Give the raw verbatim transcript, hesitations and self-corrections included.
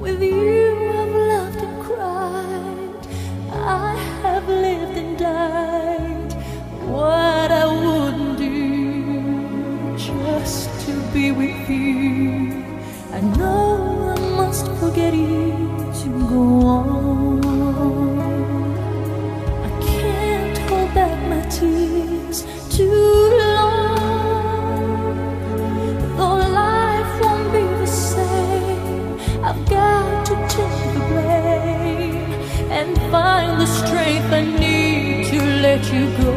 With you I've laughed and cried, I have lived and died. What I wouldn't do just to be with you. I know I must forget you to go on. I can't hold back my tears too long. Though life won't be the same, I've got to take the blame and find the strength I need to let you go.